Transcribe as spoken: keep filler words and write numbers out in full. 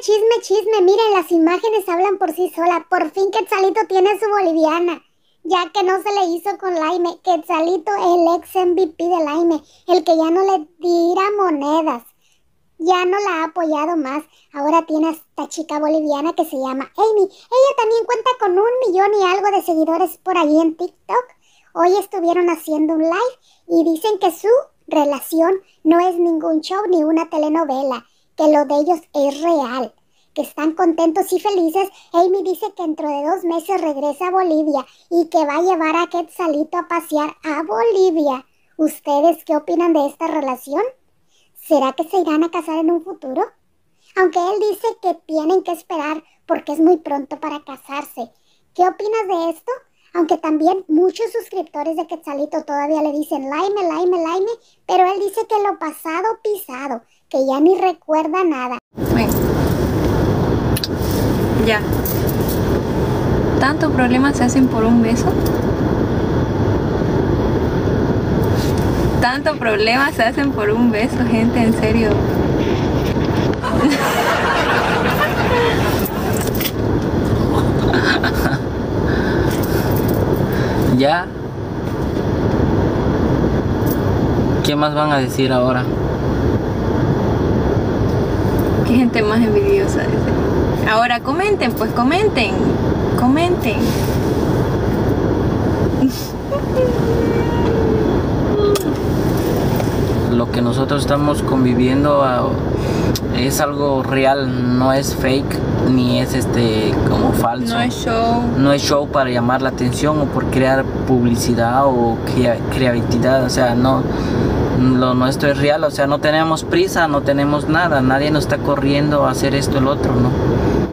chisme, chisme. Miren, las imágenes hablan por sí solas. Por fin Quetzalito tiene su boliviana. Ya que no se le hizo con Laime. Quetzalito, el ex M V P de Laime. El que ya no le tira monedas. Ya no la ha apoyado más. Ahora tiene a esta chica boliviana que se llama Amy. Ella también cuenta con un millón y algo de seguidores por ahí en TikTok. Hoy estuvieron haciendo un live y dicen que su relación no es ningún show ni una telenovela, que lo de ellos es real, que están contentos y felices. Amy dice que dentro de dos meses regresa a Bolivia y que va a llevar a Quetzalito a pasear a Bolivia. ¿Ustedes qué opinan de esta relación? ¿Será que se irán a casar en un futuro? Aunque él dice que tienen que esperar porque es muy pronto para casarse. ¿Qué opinas de esto? Aunque también muchos suscriptores de Quetzalito todavía le dicen Laime, Laime, Laime, pero él dice que lo pasado pisado, que ya ni recuerda nada. Ven. Ya. ¿Tantos problemas se hacen por un beso? Tantos problemas se hacen por un beso, gente, en serio. Ya. ¿Qué más van a decir ahora? Qué gente más envidiosa. Dice. Ahora comenten, pues comenten. Comenten. Lo que nosotros estamos conviviendo uh, es algo real, no es fake, ni es este como falso. No es show. No es show para llamar la atención o por crear publicidad o crea creatividad, o sea, no, lo nuestro es real, o sea, no tenemos prisa, no tenemos nada, nadie nos está corriendo a hacer esto, el otro, ¿no?